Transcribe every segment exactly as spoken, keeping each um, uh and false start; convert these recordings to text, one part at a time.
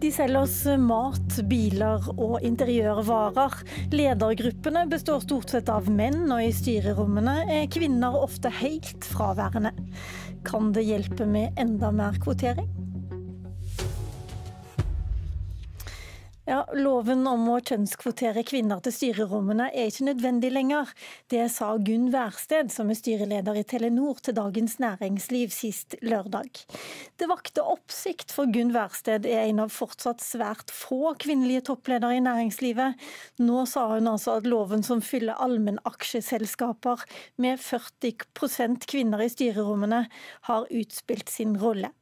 De selger oss mat, biler og interiørvarer. Ledergruppene består stort sett av menn, og i styrerommene er kvinner ofte helt fraværende. Kan det hjelpe med enda mer kvotering? Ja, loven om å kjønnskvotere kvinner til styrerommene er ikke nødvendig lenger. Det sa Gunn Wærsted, som er styreleder i Telenor, til Dagens Næringsliv sist lørdag. Det vakte oppsikt, for Gunn Wærsted er en av fortsatt svært få kvinnelige toppledere i næringslivet. Nå sa hun altså at loven som fyller allmennaksjeselskaper med førti prosent kvinner i styrerommene har utspilt sin rolle.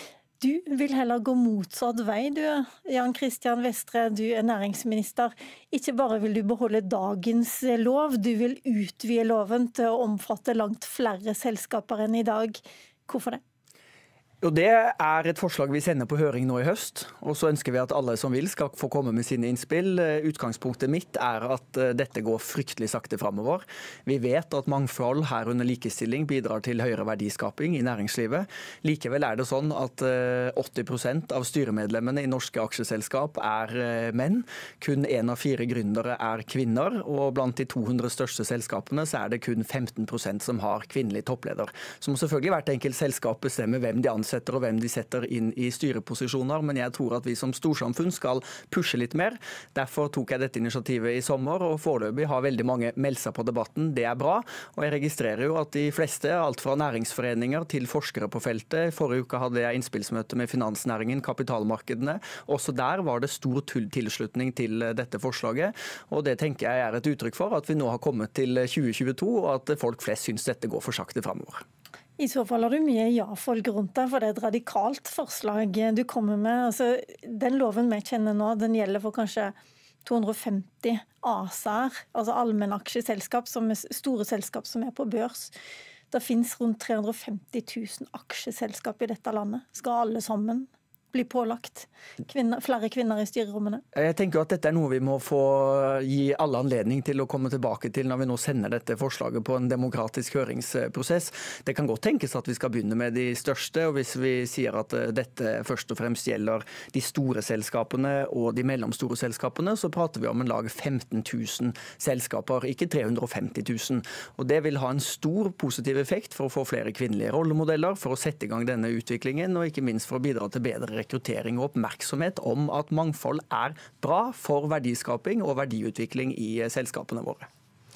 Du vil heller gå motsatt vei, du, Jan Christian Vestre, du er næringsminister. Ikke bare vil du beholde dagens lov, du vil utvide loven til å omfatte langt flere selskaper enn i dag. Hvorfor det? Jo, Det er et forslag vi sender på høring nå i høst, og så ønsker vi at alle som vil skal få komme med sine innspill. Utgangspunktet mitt er at dette går fryktelig sakte fremover. Vi vet at mangfold, herunder likestilling, bidrar til høyere verdiskaping i næringslivet. Likevel er det sånn at åtti prosent av styremedlemmene i norske aksjeselskap er menn. Kun én av fire gründere er kvinner, og blant de to hundre største selskapene så er det kun femten prosent som har kvinnelig toppleder. Så må selvfølgelig hvert enkelt selskap bestemme hvem de ansetter og hvem de setter inn i styreposisjoner, men jeg tror at vi som storsamfunn skal pushe litt mer. Derfor tok jeg dette initiativet i sommer, og foreløpig har veldig mange meldt seg på debatten. Det er bra, og jeg registrerer jo at de fleste, alt fra næringsforeninger til forskere på feltet. Forrige uke hadde jeg innspillsmøte med finansnæringen, kapitalmarkedene. Også der var det stor tilslutning til dette forslaget, og det tenker jeg er et uttrykk for at vi nå har kommet til tjue tjueto, og at folk flest syns dette går for sakte fremover. I så fall har du mye ja-folk rundt deg, for det er et radikalt forslag du kommer med. Altså, den loven vi kjenner nå, den gjelder for kanskje to hundre og femti A S A-er, altså allmennaksjeselskap, som er store selskap som er på børs. Det finnes rundt tre hundre og femti tusen aksjeselskap i dette landet. Skal alle sammen bli pålagt kvinner, flere kvinner i styrerommene? Jeg tenker at dette er noe vi må få gi alle anledning til å komme tilbake til når vi nå sender dette forslaget på en demokratisk høringsprosess. Det kan godt tenkes at vi skal begynne med de største, og hvis vi sier at dette først og fremst gjelder de store selskapene og de mellomstore selskapene, så prater vi om en lag femten tusen selskaper, ikke tre hundre og femti tusen. Og det vil ha en stor positiv effekt for å få flere kvinnelige rollemodeller, for å sette i gang denne utviklingen, og ikke minst for å bidra til bedre rekruttering og oppmerksomhet om at mangfold er bra for verdiskaping og verdiutvikling i selskapene våre.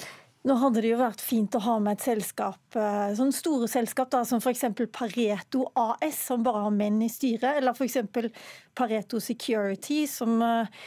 Nå hadde det jo vært fint å ha med et selskap, sånn store selskap da, som for eksempel Pareto A S, som bare har menn i styret, eller for eksempel Pareto Security, som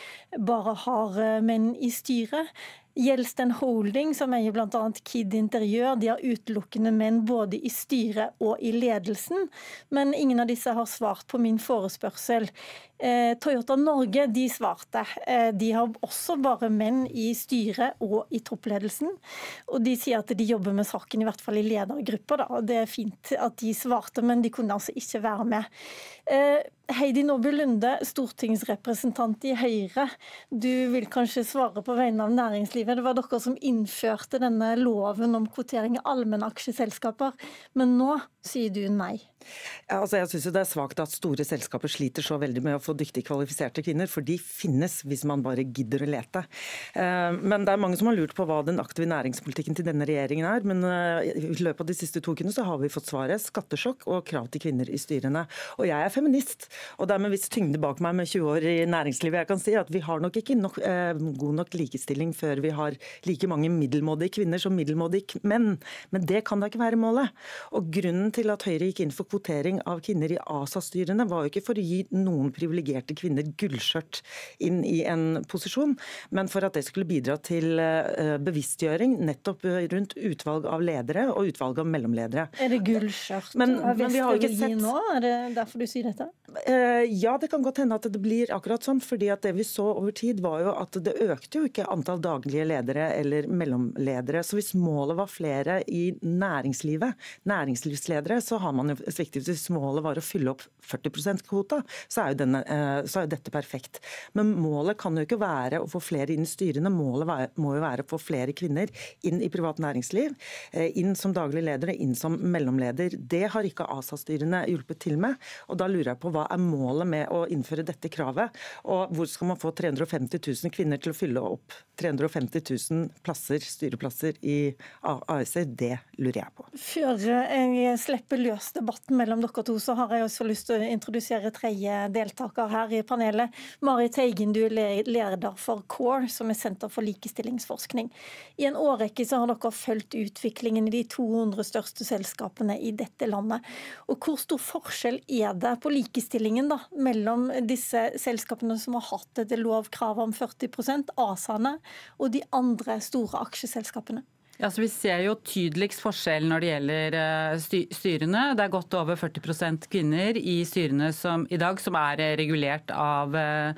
bare har menn i styret. Gjelsten Holding, som eier blant annet Kid Interiør, de har utelukkende menn både i styret og i ledelsen, men ingen av disse har svart på min forespørsel. Eh, Toyota Norge, de svarte. Eh, de har også bare menn i styret og i toppledelsen, og de sier at de jobber med saken, i hvert fall i ledergrupper. Da. Det er fint at de svarte, men de kunne altså ikke være med. Eh, Heidi Nordby Lunde, stortingsrepresentant i Høyre. Du vil kanskje svare på vegne av næringslivet. Det var dere som innførte denne loven om kvotering i allmennaksjeselskaper, men nå sier du nei. Ja, altså jeg synes jo det er svagt at store selskaper sliter så veldig med å få dyktig kvalifiserte kvinner, for de finnes hvis man bare gidder å lete. Men det er mange som har lurt på hva den aktive næringspolitikken til denne regjeringen er, men i løpet av de siste to ukene så har vi fått svaret skattesjokk og krav til kvinner i styrene. Og jeg er feminist, og det er med viss tyngde bak meg med tjue år i næringslivet. Jeg kan si at vi har nok ikke nok, eh, god nok likestilling før vi har like mange middelmådige kvinner som middelmådige menn, men det kan da ikke være målet. Og grunnen til at Høyre gikk inn for kvotering av kvinner i A S A-styrene var jo ikke for å gi noen privilegerte kvinner gullskjørt inn i en posisjon, men for at det skulle bidra til bevisstgjøring nettopp rundt utvalg av ledere og utvalg av mellomledere. Er det gullskjørt? Men, men vi har jo ikke sett... nå? Er det derfor du sier dette? Ja, det kan godt hende at det blir akkurat sånn, fordi at det vi så over tid var jo at det økte jo ikke antall daglige ledere eller mellomledere, så hvis målet var flere i næringslivet, næringslivsledere, så har man jo sviktet. Hvis målet var å fylle opp førti prosent kvota, så er jo denne så er jo dette perfekt. Men målet kan jo ikke være å få flere inn i styrene, målet må jo være å få flere kvinner inn i privat næringsliv, inn som daglig leder, inn som mellomleder. Det har ikke ASA-styrene hjulpet til med, og da lurer jeg på hva er målet med å innføre dette kravet, og hvor skal man få tre hundre og femti tusen kvinner til å fylle opp tre hundre og femti tusen plasser, styreplasser i A S-er? Det lurer jeg på. Før jeg slipper løs debatten mellom dere to, så har jeg også lyst til å introdusere tredje deltaker her i panelet. Marit Teigen, du er leder for CORE, som er Senter for likestillingsforskning. I en årrekke så har dere fulgt utviklingen i de to hundre største selskapene i dette landet. Og hvor stor forskjell er det på likestillingen da, mellom disse selskapene som har hatt et lovkrav om førti prosent, ASA-ene, og de andre store aksjeselskapene? Ja, så Vi ser jo tydeligst forskjell når det gjelder styrene. Det er godt over førti prosent kvinner i styrene som, i dag som er regulert av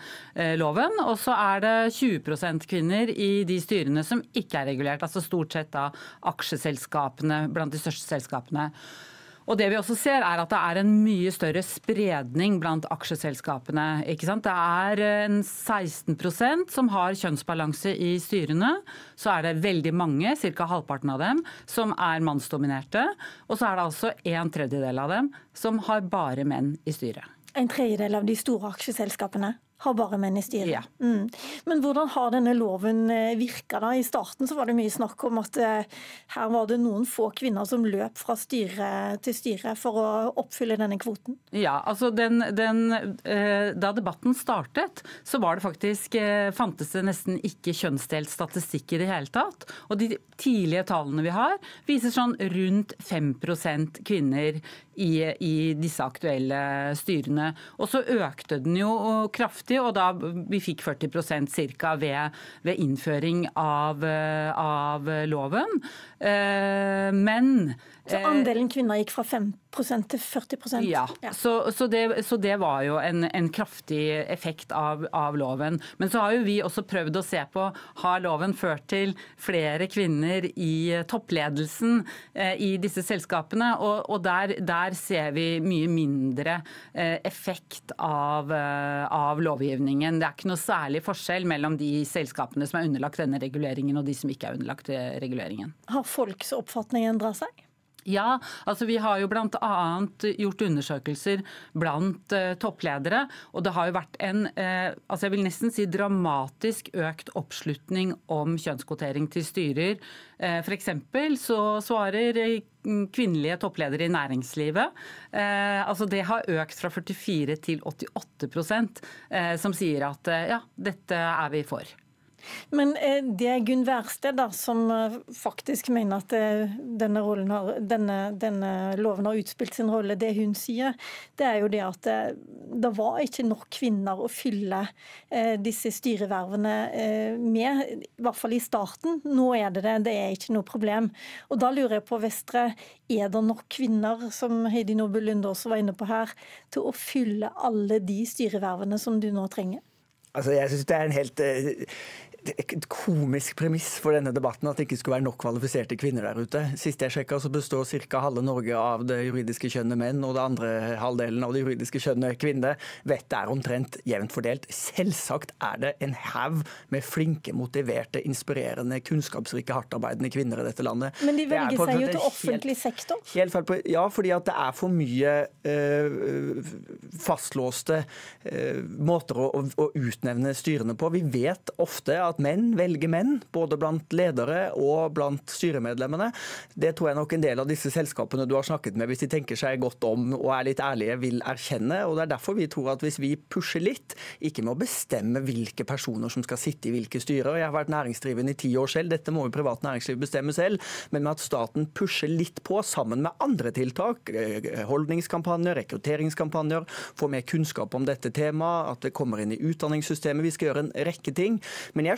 loven. Og så er det tjue prosent kvinner i de styrene som ikke er regulert. Altså stort sett da aksjeselskapene, blant de største selskapene. Og det vi også ser er at det er en mye større spredning blant aksjeselskapene. Ikke sant? Det er en seksten prosent som har kjønnsbalanse i styrene. Så er det veldig mange, ca. halvparten av dem, som er mannsdominerte. Og så er det altså en tredjedel av dem som har bare menn i styret. En tredjedel av de store aksjeselskapene har bare menn i styret. Ja. Mm. Men hvordan har denne loven virka da? I starten så var det mye snakk om at eh, her var det noen få kvinner som løp fra styre til styre for å oppfylle denne kvoten. Ja, altså den, den, eh, Da debatten startet, så var det faktisk, eh, fantes det nesten ikke kjønnsdelt statistikk i det hele tatt. Og de tidlige tallene vi har, viser sånn rundt fem prosent kvinner i, i disse aktuelle styrene. Og så økte den jo kraftig, og da vi fikk førti prosent cirka ved, ved innføring av, av loven. Men Så andelen kvinner gikk fra fem prosent til førti prosent? Ja, ja. Så, så, det, så det var jo en, en kraftig effekt av, av loven. Men så har jo vi også prøvd å se på, har loven ført til flere kvinner i toppledelsen eh, i disse selskapene? Og, og der, der ser vi mye mindre eh, effekt av, eh, av lovgivningen. Det er ikke noe særlig forskjell mellom de selskapene som er underlagt denne reguleringen og de som ikke er underlagt reguleringen. Har folks oppfatning endret seg? Ja, altså vi har jo blant annet gjort undersøkelser blant uh, toppledere, og det har jo vært en, uh, altså jeg vil nesten si dramatisk økt oppslutning om kjønnskvotering til styrer. Uh, for eksempel så svarer kvinnelige toppledere i næringslivet. Uh, altså det har økt fra førtifire til åttiåtte prosent, uh, som sier at uh, ja, dette er vi for. Men det er Gunn Wærsted da, som faktisk mener at denne, har, denne, denne loven har utspilt sin rolle. Det hun sier, det er jo det at det, det var ikke nok kvinner å fylle eh, disse styrevervene eh, med, i hvert fall i starten. Nå er det det, det er ikke noe problem. Og da lurer jeg på, Vestre, er det nok kvinner, som Heidi Nordby Lunde også var inne på her, til å fylle alle de styrevervene som du nå trenger? Altså, jeg synes det er en helt et komisk premiss for denne debatten at det ikke skulle være nok kvalifiserte kvinner der ute. Sist jeg sjekket så består ca. halve Norge av det juridiske kjønnet menn, og det andre halvdelen av det juridiske kjønnet kvinner. Vettet er omtrent jevnt fordelt. Selvsagt er det en haug med flinke, motiverte, inspirerende, kunnskapsrike, hardtarbeidende kvinner i dette landet. Men de velger seg jo til offentlig sektor? Helt feil på, ja, fordi at det er for mye øh, fastlåste øh, måter å, å utnevne styrene på. Vi vet ofte at menn velger menn, både blant ledere og blant styremedlemmene. Det tror jeg nok en del av disse selskapene du har snakket med, hvis de tenker seg godt om og er litt ærlige, vil erkjenne. Og det er derfor vi tror at hvis vi pusher litt, ikke med å bestemme hvilke personer som skal sitte i hvilke styrer. Jeg har vært næringsdrivende i ti år selv, dette må jo privat næringsliv bestemme selv, men med at staten pusher litt på sammen med andre tiltak, holdningskampanjer, rekrutteringskampanjer, få mer kunnskap om dette temaet, at det kommer inn i utdanningssystemet, vi skal gjøre en rekke ting. Men jeg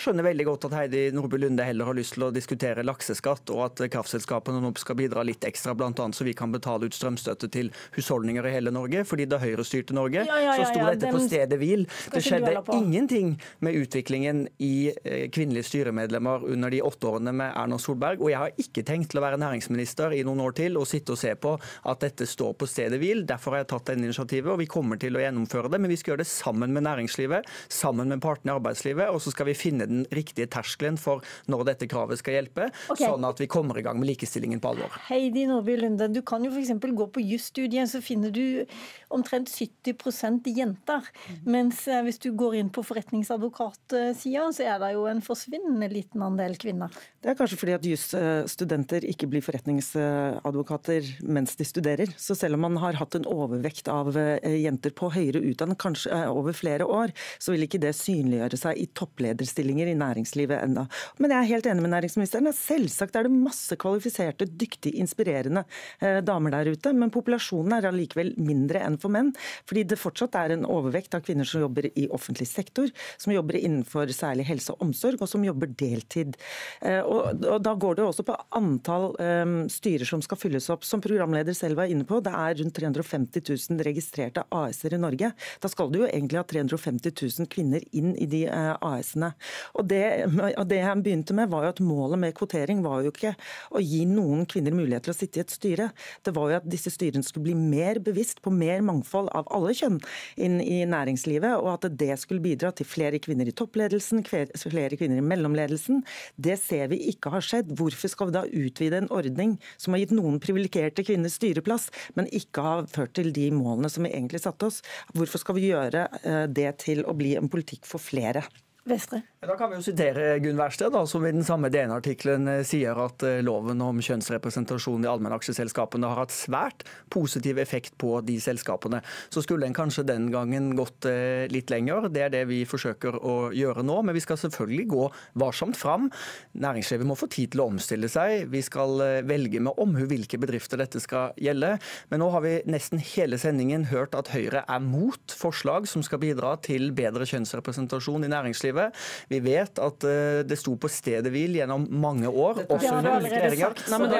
skjønner veldig godt at Heidi Nordby Lunde heller har lyst til å diskutere lakseskatt, og at kraftselskapene nå skal bidra litt ekstra, blant annet så vi kan betale ut strømstøtte til husholdninger i hele Norge, fordi da Høyre styrte Norge, ja, ja, ja, så sto ja, dette på stedet hvil. Det skjedde ingenting med utviklingen i kvinnelige styremedlemmer under de åtte årene med Erna Solberg, og jeg har ikke tenkt til å være næringsminister i noen år til og sitte og se på at dette står på stedet hvil. Derfor har jeg tatt denne initiativet, og vi kommer til å gjennomføre det, men vi skal gjøre det sammen med næringslivet, sammen med partene i arbeidslivet, og så skal vi finne den riktige terskelen for når dette kravet skal hjelpe, okay. Sånn at vi kommer i gang med likestillingen på alvor. Heidi Nordby Lunde, du kan jo for eksempel gå på jusstudiet, så finner du omtrent sytti prosent jenter, mm. mens hvis du går inn på forretningsadvokatsida, så er det jo en forsvinnende liten andel kvinner. Det er kanskje fordi at jusstudenter ikke blir forretningsadvokater mens de studerer, så selv om man har hatt en overvekt av jenter på høyere utdanning, kanskje over flere år, så vil ikke det synliggjøre seg i topplederstillinger i næringslivet enda. Men jeg er helt enig med næringsministeren. Selvsagt er det masse kvalifiserte, dyktige, inspirerende eh, damer der ute, men populasjonen er allikevel mindre enn for menn, fordi det fortsatt er en overvekt av kvinner som jobber i offentlig sektor, som jobber innenfor særlig helse og omsorg, og som jobber deltid. Eh, og, og da går det også på antall eh, styrer som skal fylles opp. Som programleder selv var inne på, det er rundt tre hundre og femti tusen registrerte A S-er i Norge. Da skal du jo egentlig ha tre hundre og femti tusen kvinner inn i de uh, A S-ene. Og det, og det jeg begynte med var jo at målet med kvotering var jo ikke å gi noen kvinner mulighet til å sitte i et styre. Det var jo at disse styrene skulle bli mer bevisst på mer mangfold av alle kjønn inn i næringslivet, og at det skulle bidra til flere kvinner i toppledelsen, flere kvinner i mellomledelsen. Det ser vi ikke har skjedd. Hvorfor skal vi da utvide en ordning som har gitt noen privilegerte kvinner styreplass, men ikke har ført til de målene som vi egentlig satte oss? Hvorfor skal vi gjøre det til å bli en politikk for flere? Vestre. Da kan vi jo sitere Gunn Wærsted, da, som i den samme D N-artikkelen sier at loven om kjønnsrepresentasjon i allmennaksjeselskapene har hatt svært positiv effekt på de selskapene. Så skulle en kanskje den gangen gått litt lenger. Det er det vi forsøker å gjøre nå, men vi skal selvfølgelig gå varsomt fram. Næringslivet må få tid til å omstille seg. Vi skal velge med omhu hvilke bedrifter dette skal gjelde. Men nå har vi nesten hele sendingen hørt at Høyre er mot forslag som skal bidra til bedre kjønnsrepresentasjon i næringslivet. Vi vet at det sto på stedet hvil gjennom mange år, også under regjeringer.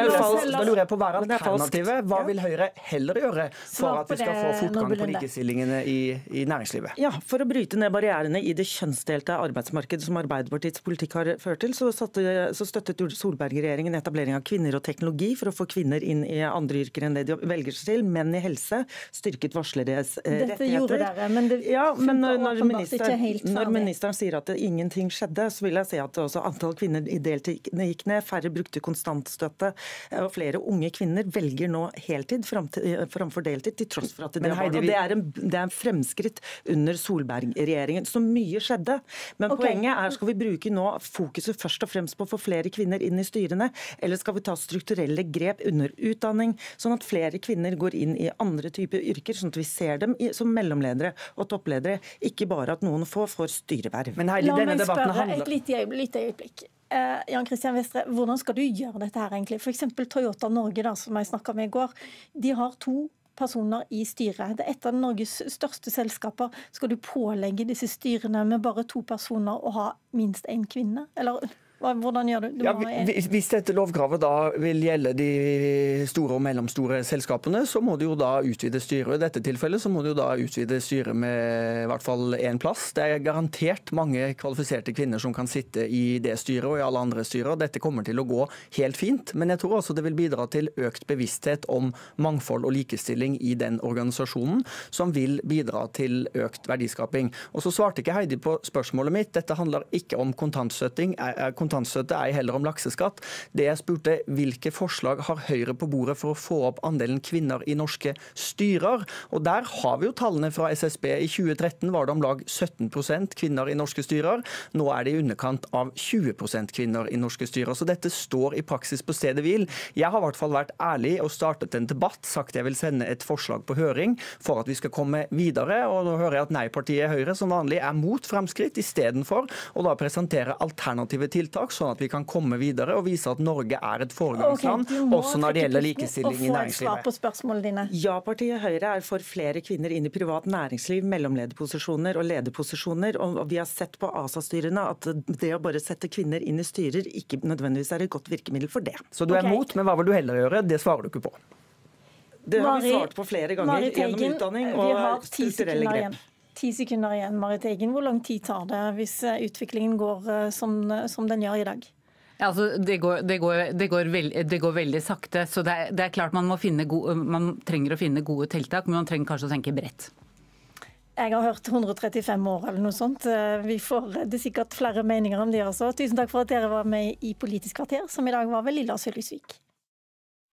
Da lurer jeg på hva er alternativet. Hva vil Høyre heller gjøre for at vi skal få fortgang på likestillingene i, i næringslivet? Ja, For å bryte ned barrierene i det kjønnsdelte arbeidsmarkedet som Arbeiderpartiets politikk har ført til, så, satte, så støttet Solberg-regjeringen etablering av kvinner og teknologi for å få kvinner inn i andre yrker enn det de velger seg til. Menn i helse styrket varsleres eh, rettigheter. Dette gjorde dere, men det ja, men når, når, minister, ikke helt når ministeren sier at det ingenting skjedde, så vil jeg si at også antall kvinner i deltid gikk ned, færre brukte kontantstøtte, og flere unge kvinner velger nå heltid framfor deltid, til tross for at de har barn. Og det er en, det er en fremskritt under Solberg-regjeringen. Så mye skjedde. Men okay. Poenget er, skal vi bruke nå fokuset først og fremst på å få flere kvinner inn i styrene, eller skal vi ta strukturelle grep under utdanning, sånn at flere kvinner går inn i andre typer yrker, sånn at vi ser dem som mellomledere og toppledere, ikke bare at noen få får styreverv. Men Heidi, La denne meg debatten spørre handler... et lite øyeblikk. øyeblikk. Uh, Jan Christian Vestre, hvordan skal du gjøre dette her egentlig? For eksempel Toyota Norge, da, som jeg snakket med i går, de har to personer i styret. Det er et av Norges største selskaper. Skal du pålegge disse styrene med bare to personer å ha minst en kvinne? Eller... Hvordan gjør du? du ja, hvis dette lovkravet da vil gjelde de store og mellomstore selskapene, så må du jo da utvide styret. I dette tilfellet så må du jo da utvide styret med i hvert fall én plass. Det er garantert mange kvalifiserte kvinner som kan sitte i det styret og i alle andre styrer. Dette kommer til å gå helt fint, men jeg tror også det vil bidra til økt bevissthet om mangfold og likestilling i den organisasjonen, som vil bidra til økt verdiskaping. Og så svarte ikke Heidi på spørsmålet mitt. Dette handler ikke om kontantstøtting. kontantstøtte, ei heller om lakseskatt. Det jeg spurte, hvilke forslag har Høyre på bordet for å få opp andelen kvinner i norske styrer? Og der har vi jo tallene fra S S B. I tjue tretten var det om lag sytten prosent kvinner i norske styrer. Nå er det i underkant av tjue prosent kvinner i norske styrer. Så dette står i praksis på stedet hvil. Jeg har i hvert fall vært ærlig og startet en debatt, sagt jeg vil sende et forslag på høring for at vi skal komme videre. Og nå hører jeg at nei-partiet Høyre som vanlig er mot fremskritt, istedenfor å da presentere alternative tiltak tiltak, sånn at vi kan komme videre og vise at Norge er et foregangsland, okay, også når det gjelder likestilling i næringslivet. Og få et svar på spørsmålene dine. Ja-partiet Høyre er for flere kvinner inn i privat næringsliv, mellomlederposisjoner og lederposisjoner. Og vi har sett på ASA-styrene at det å bare sette kvinner inn i styrer ikke nødvendigvis er et godt virkemiddel for det. Så du er okay. mot, men hva vil du heller gjøre? Det svarer du ikke på. Det har Mari, vi svart på flere ganger Marit gjennom Eggen, utdanning vi har og ti strukturelle grep. Igjen. Ti sekunder igjen, Marit Eggen. Hvor lang tid tar det hvis utviklingen går som, som den gjør i dag? Ja, altså, det, går, det, går, det, går veld, det går veldig sakte, så det er, det er klart man, må finne gode, man trenger å finne gode tiltak, men man trenger kanskje å tenke bredt. Jeg har hørt hundre og trettifem år eller noe sånt. Vi får det sikkert flere meninger om det også. Tusen takk for at dere var med i Politisk kvarter, som i dag var ved Lilla Sølvesvik.